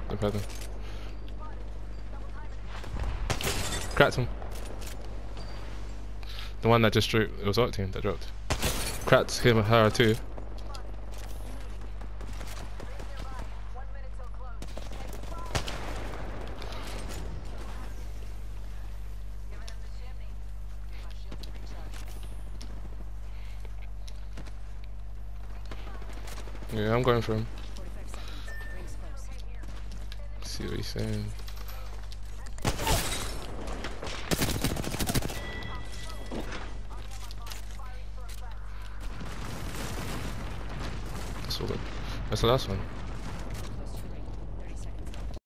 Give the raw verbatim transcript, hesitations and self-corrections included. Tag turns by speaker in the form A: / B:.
A: I've had him. Cracked him. The one that just drew, it was Octane that dropped. Cracked him, her too. Yeah, I'm going for him. See what he's saying. That's all. That's the last one.